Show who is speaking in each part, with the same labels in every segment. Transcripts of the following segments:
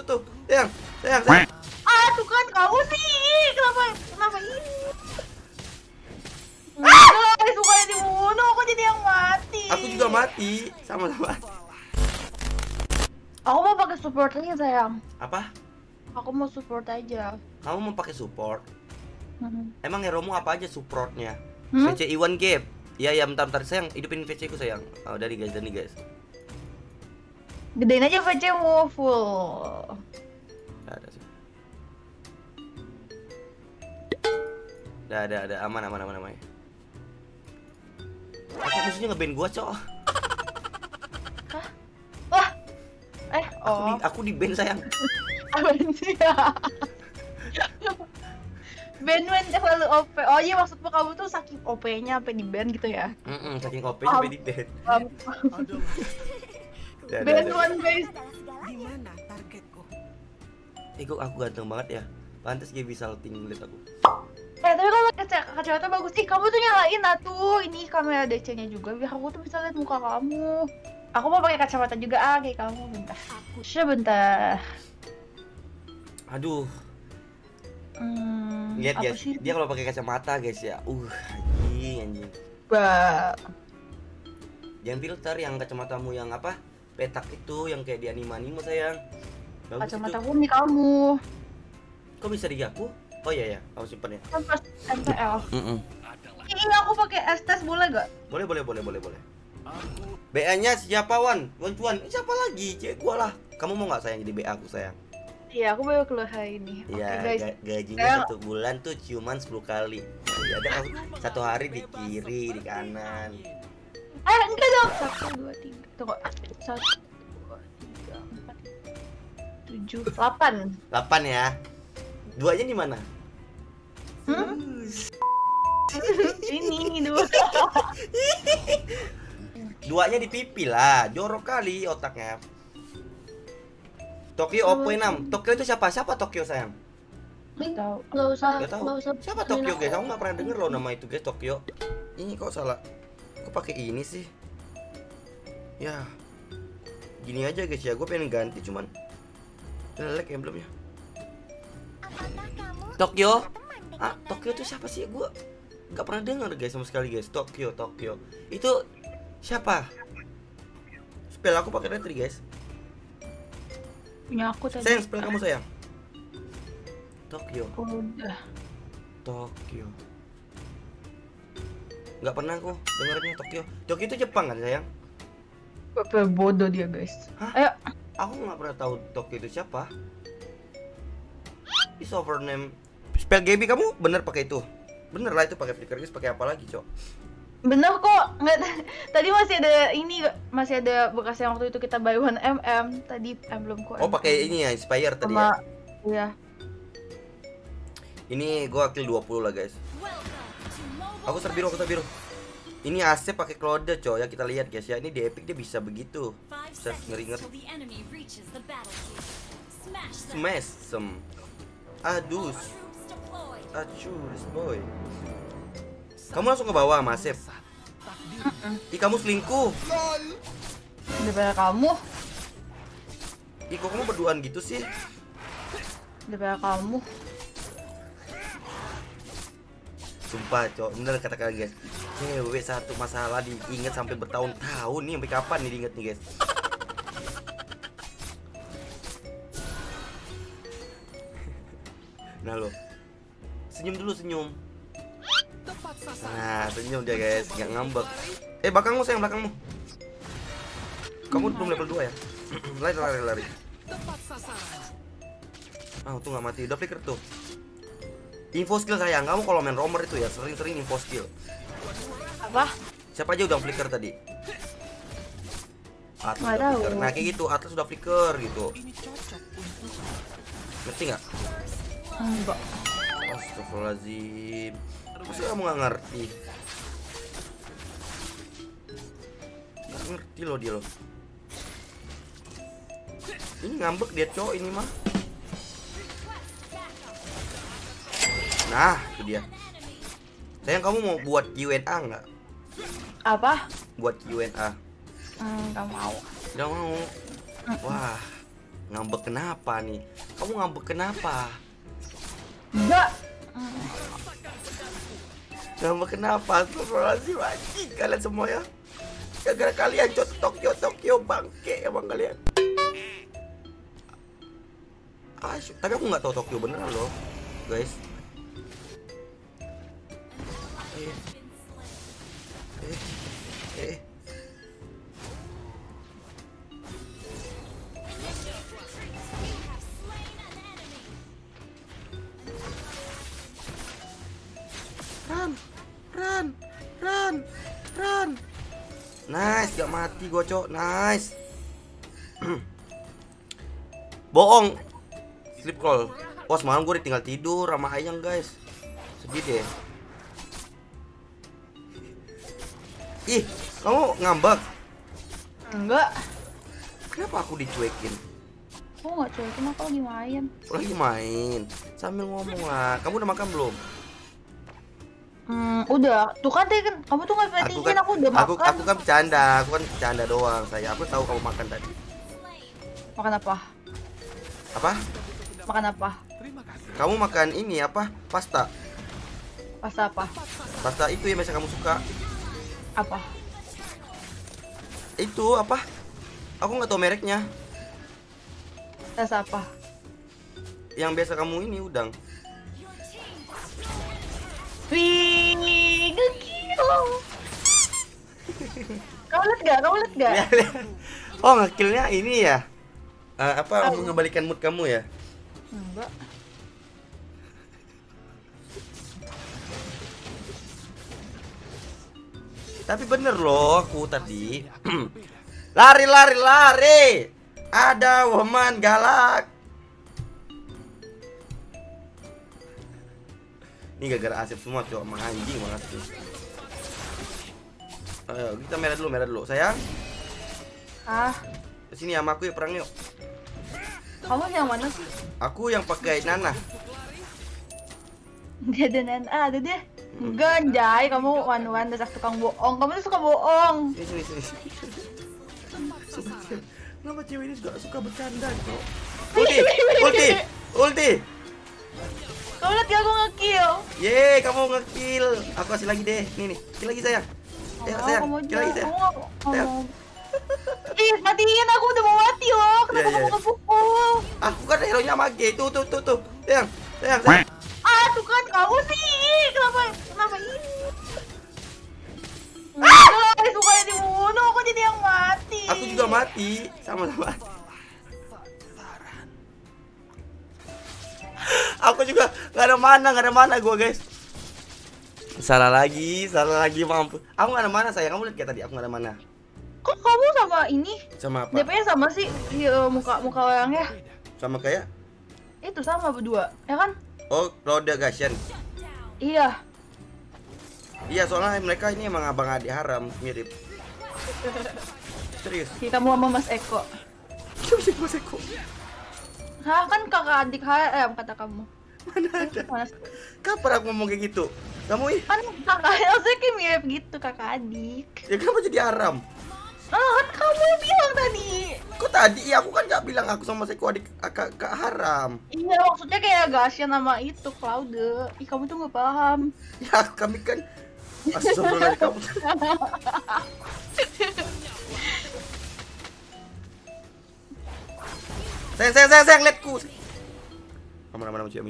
Speaker 1: tuh. Sayang.
Speaker 2: Ah, tuh kan kamu sih. Kenapa ini? Guys, bukannya dibunuh, kok jadi yang mati.
Speaker 1: Aku juga mati. Sama-sama.
Speaker 2: Aku mau pakai supportnya sayang.
Speaker 1: Apa?
Speaker 2: Aku mau support aja.
Speaker 1: Kamu mau pakai support?
Speaker 2: Hmm.
Speaker 1: Emang heromu apa aja supportnya?
Speaker 2: Hmm?
Speaker 1: VC Iwan Gap. Ya bentar sayang, hidupin VC ku sayang. Oh, dari guys.
Speaker 2: Gedein aja VC-mu full.
Speaker 1: Nggak ada sih. Ada aman. Aku musuhnya nge-ban gua, Cok.
Speaker 2: Hah? Wah.
Speaker 1: Aku di ban sayang.
Speaker 2: Apaan sih ya? Ban terlalu OP. Oh iya, maksudmu kamu tuh saking OP-nya sampai di ban gitu ya?
Speaker 1: Saking OP sampai di ban.
Speaker 2: Ban guys.
Speaker 3: Di mana targetku?
Speaker 1: Aku ganteng banget ya. Pantes dia bisa salting lihat aku.
Speaker 2: Tapi kalau kacamata bagus. Kamu tuh nyalain tuh ini kamera DC-nya juga biar aku tuh bisa lihat muka kamu. Aku mau pakai kacamata juga kayak kamu. Bentar. Sebentar.
Speaker 1: Aduh. Lihat guys, dia kalau pakai kacamata guys ya. Anjing. Jangan filter yang kacamatamu yang apa? Petak itu yang kayak di anime sayang.
Speaker 2: Kacamata aku nih kamu.
Speaker 1: Kok bisa di aku? Oh iya, aku simpen ya.
Speaker 2: Kan pas MPL. Ini aku pakai S-Test boleh gak?
Speaker 1: Boleh. BA-nya siapa Wan? Cuan. Siapa lagi? Cewek gua lah. Kamu mau nggak sayang jadi BA aku sayang?
Speaker 2: Iya, aku baru keluar hari ini.
Speaker 1: Iya,
Speaker 2: guys.
Speaker 1: gajinya 1 bulan tuh cuman 10 kali. Jadi ada satu hari di kiri, di kanan.
Speaker 2: Enggak dong. 1, 2, 3. Tunggu. 1, 2, 3, 4, 7, 8.
Speaker 1: 8 ya. Duanya di mana?
Speaker 2: Ini dua.
Speaker 1: Duanya di pipi lah. Jorok kali otaknya. Tokyo Oppo 6. Tokyo itu siapa? Siapa Tokyo sayang?
Speaker 2: Tahu.
Speaker 1: Gak tahu. Siapa Tokyo guys? Aku nggak pernah denger loh nama itu guys, Tokyo. Ini kok salah? Kok pakai ini sih? Ya. Gini aja guys ya. Gue pengen ganti cuman jelek emblemnya. Tokyo? Tokyo itu siapa sih? Gue nggak pernah denger guys sama sekali guys. Tokyo. Itu siapa? Spell aku pakai retri guys.
Speaker 2: Punya aku tadi.
Speaker 1: Sayang, spell kamu sayang. Tokyo.
Speaker 2: Udah.
Speaker 1: Tokyo. Nggak pernah aku dengernya Tokyo. Tokyo itu Jepang kan sayang?
Speaker 2: Bodoh dia guys.
Speaker 1: Hah?
Speaker 2: Ayo.
Speaker 1: Aku nggak pernah tahu Tokyo itu siapa. Is over name. Spell Gaby kamu bener pakai itu? Bener lah itu pakai flicker guys, pakai apa lagi cok?
Speaker 2: Bener kok. Nggak, tadi masih ada bekas yang waktu itu kita buy 1mm. Tadi belum kok.
Speaker 1: Oh pakai ini ya, Inspire tadi
Speaker 2: sama,
Speaker 1: ya?
Speaker 2: Iya.
Speaker 1: Ini gua kill 20 lah guys. Aku terbiru. Ini AC pakai Claude coy ya, kita lihat guys ya. Ini di Epic dia bisa begitu. Bisa ngeri-ngeri. Smash some. Aduh boy. Kamu langsung ke bawah Masif. Kamu selingkuh.
Speaker 2: Daripada kamu.
Speaker 1: Kok kamu berduaan gitu sih?
Speaker 2: Daripada kamu.
Speaker 1: Sumpah cok, bener kata kalian guys. Cewek satu masalah diinget sampai bertahun-tahun nih, sampai kapan nih diinget nih guys? Nah lo, senyum dulu senyum. Nah senyum dia guys, gak ngambek. Belakangmu sayang, belakangmu. Kamu belum level 2 ya? Lari. Tuh gak mati, udah flicker tuh. Info skill sayang, kamu kalau main roamer itu ya sering-sering info skill.
Speaker 2: Apa?
Speaker 1: Siapa aja udah flicker tadi? Atlas
Speaker 2: Nggak
Speaker 1: udah
Speaker 2: tahu.
Speaker 1: flicker. Nah kayak gitu, Atlas udah flicker gitu. Ngerti nggak?
Speaker 2: Enggak.
Speaker 1: Astagfirullahaladzim. Masa kamu nggak ngerti? Nggak ngerti loh dia loh. Ini ngambek dia cowok ini mah. Nah itu dia. Sayang kamu mau buat UNA nggak?
Speaker 2: Apa?
Speaker 1: Buat UNA.
Speaker 2: Nggak mau.
Speaker 1: Nggak mau. Wah. Ngambek kenapa nih? Kamu ngambek kenapa?
Speaker 2: Enggak.
Speaker 1: Ngambek kenapa? Astagfirullahaladzim anjing kalian semua ya. Gara-gara kalian Tokyo bangke emang kalian. Tapi aku nggak tahu Tokyo beneran loh, guys. Run. Nice, gak mati gua, Cok. Nice. Bohong. Sleep call. Oh, semalam gue tinggal tidur sama Ayang, guys. Sedih deh. Ih, kamu ngambek?
Speaker 2: Enggak.
Speaker 1: Kenapa aku dicuekin?
Speaker 2: Aku nggak cuekin, aku lagi main.
Speaker 1: Lagi main. Sambil ngomong lah. Kamu udah makan belum?
Speaker 2: Udah. Tuh kan tadi kan kamu tuh nggak perhatiin aku udah makan.
Speaker 1: Aku kan bercanda. Aku kan bercanda doang. Aku tahu kamu makan tadi.
Speaker 2: Makan apa?
Speaker 1: Apa?
Speaker 2: Makan apa?
Speaker 1: Kamu makan ini apa? Pasta.
Speaker 2: Pasta apa?
Speaker 1: Pasta itu yang biasa kamu suka.
Speaker 2: Apa?
Speaker 1: Itu apa? Aku nggak tahu mereknya.
Speaker 2: Rasa apa?
Speaker 1: Yang biasa kamu ini udang.
Speaker 2: Wih, ngekil. Kamu liat gak?
Speaker 1: Oh, ngekilnya ini ya? Apa mengembalikan mood kamu ya?
Speaker 2: Enggak.
Speaker 1: Tapi bener loh aku tadi. Lari. Ada woman galak. Ini gara-gara Asep semua, cowok emang anjing banget sih. Ayo, kita merah dulu, sayang. Sini sama aku ya, perang yuk.
Speaker 2: Kamu yang mana sih?
Speaker 1: Aku yang pakai Nana.
Speaker 2: Gak ada Nana, ada deh. Enggak, anjay, kamu one dasar tukang bohong. Kamu tuh suka bohong.
Speaker 1: Sini. Kenapa cewek ini suka bercanda, cok? Ulti.
Speaker 2: Kamu liat gak aku nge-kill?
Speaker 1: Yeay, kamu nge-kill. Aku kasih lagi deh. Nih, kill lagi sayang. Sayang, kill lagi sayang.
Speaker 2: Ih, matiin, aku udah mau mati loh. Kenapa kamu ngebukul?
Speaker 1: Aku kan hero nya mage. Tuh. Sayang.
Speaker 2: Tuh kan kamu sih. Kenapa ini? Enggak, sukanya dibunuh, aku jadi yang mati.
Speaker 1: Aku juga mati. Sama-sama. Aku juga nggak ada mana gue, guys. Salah lagi mampus. Aku nggak ada mana, sayang. Kamu lihat kayak tadi aku nggak ada mana.
Speaker 2: Kok kamu sama ini?
Speaker 1: Sama apa?
Speaker 2: DP-nya sama sih, muka orangnya.
Speaker 1: Sama kayak?
Speaker 2: Itu sama berdua, ya kan?
Speaker 1: Oh, Roda Gashen.
Speaker 2: Iya.
Speaker 1: Iya, soalnya mereka ini emang abang adik haram, mirip. Serius.
Speaker 2: Kamu sama Mas Eko.
Speaker 1: Mas Eko.
Speaker 2: Hah, kan kakak adik HM kata kamu.
Speaker 1: Mana ada? Kapan aku ngomong kayak gitu? Kamu
Speaker 2: kan kakak Elsa kayak mirip gitu, kakak adik.
Speaker 1: Ya kenapa jadi haram?
Speaker 2: Kan kamu yang bilang tadi.
Speaker 1: Kok tadi? Iya, aku kan gak bilang aku sama Seko adik kakak haram.
Speaker 2: Iya, maksudnya kayak Gashen sama itu, Claude. Ih, kamu tuh gak paham.
Speaker 1: Ya, kami kan astagfirullah kamu. Sayang, lihatku. Aman, cuy.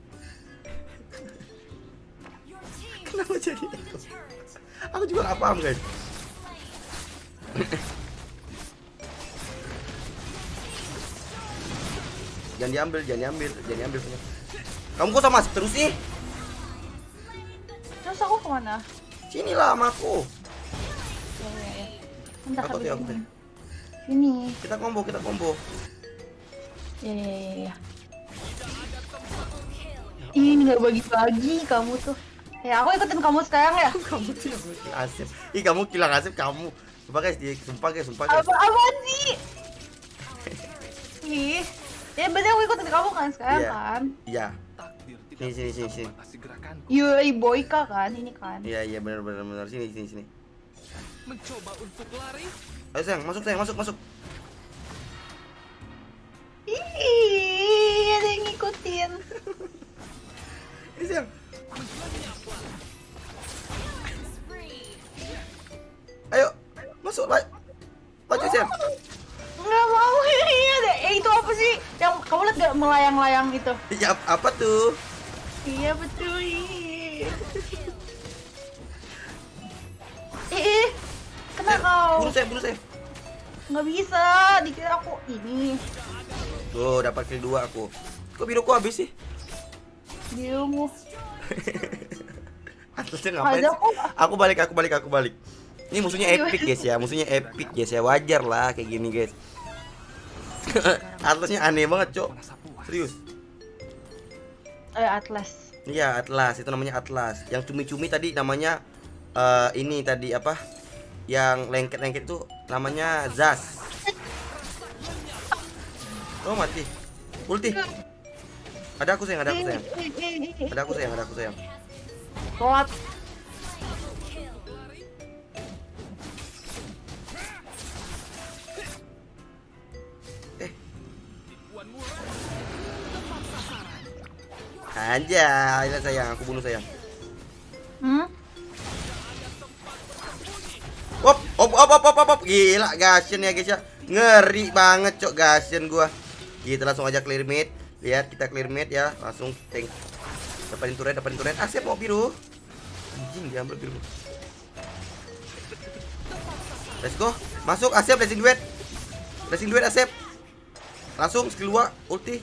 Speaker 1: Kenapa jadi itu? Aku juga gak paham, guys. Jangan diambil punya. Kamu kok sama Asep terus sih?
Speaker 2: Terus aku kemana?
Speaker 1: Sini lah sama aku.
Speaker 2: Ya. Entah
Speaker 1: Aku
Speaker 2: kali
Speaker 1: teh.
Speaker 2: sini.
Speaker 1: Kita combo.
Speaker 2: Ya. Ih, nggak bagi-bagi kamu tuh. Ya, aku ikutin kamu sekarang ya.
Speaker 1: Kamu tuh yang kill Asep. Ih, kamu kill Asep kamu. Sumpah guys.
Speaker 2: Apaan sih? Ih. Ya bener aku ikutin kamu kan sekarang kan?
Speaker 1: Iya. Sini.
Speaker 2: Yui Boyka kan ini kan?
Speaker 1: Iya benar. Sini.
Speaker 3: Mencoba untuk lari.
Speaker 1: Ayo sayang, masuk.
Speaker 2: Kamu lihat gak melayang-layang itu?
Speaker 1: Ya apa tuh?
Speaker 2: Iya betul. Ih, kena kau.
Speaker 1: Bunuh saya.
Speaker 2: Nggak bisa, dikira aku ini.
Speaker 1: Tuh, dapat kill 2 aku. Kok biruku habis sih?
Speaker 2: Birumu.
Speaker 1: Atlasnya ngapain sih? Aku balik. Ini musuhnya epic guys ya, wajar lah kayak gini guys. Atlasnya aneh banget cok, serius.
Speaker 2: Atlas.
Speaker 1: Iya Atlas, itu namanya Atlas. Yang cumi-cumi tadi namanya ini tadi apa? Yang lengket-lengket itu namanya Zas. Oh mati. Ulti. Ada aku sayang. Ada aku sayang.
Speaker 2: Kuat.
Speaker 1: Anjay, ini sayang, aku bunuh sayang. Op. Gila, Gashen ya guys ya. Ngeri banget cok Gashen gua. Kita langsung aja clear mid. Lihat kita clear mid ya, langsung tank. Dapatin turret. Asep mau biru. Anjing diambil biru. Let's go. Masuk Asep blessing duet Asep. Langsung skill 2 ulti.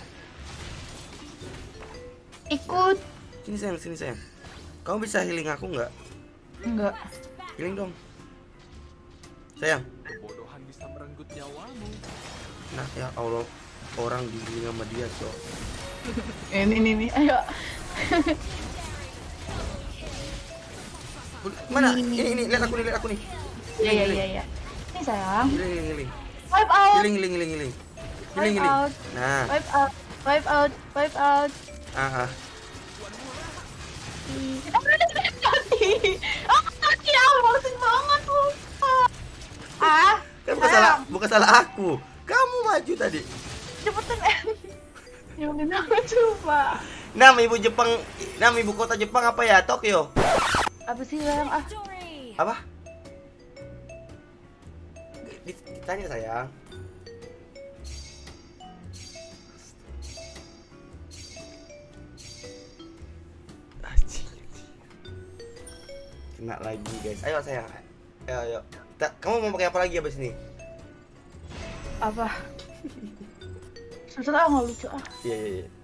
Speaker 2: Ikut.
Speaker 1: Sini sayang. Kamu bisa healing aku nggak?
Speaker 2: Enggak.
Speaker 1: Healing dong. Sayang.
Speaker 4: Kebodohan bisa merenggut nyawamu.
Speaker 1: Nah, ya Allah, orang di sama dia, Cok.
Speaker 2: Ini. Ayo.
Speaker 1: Mana? Ini lihat aku nih.
Speaker 2: Iya. Ini sayang.
Speaker 1: Healing.
Speaker 2: Wipe out.
Speaker 1: Healing. Nah.
Speaker 2: Wipe out. Mati maksud banget lu.
Speaker 1: Kan bukan salah aku. Kamu maju tadi.
Speaker 2: Cepetan. Jangan aku coba.
Speaker 1: Nama ibu kota Jepang apa ya? Tokyo.
Speaker 2: Apa sih yang
Speaker 1: Apa? Ditanya sayang. Kena lagi guys. Ayo sayang. Ayo. Kamu mau pakai apa lagi abis ini?
Speaker 2: Apa? Susah nggak lucu
Speaker 1: Iya.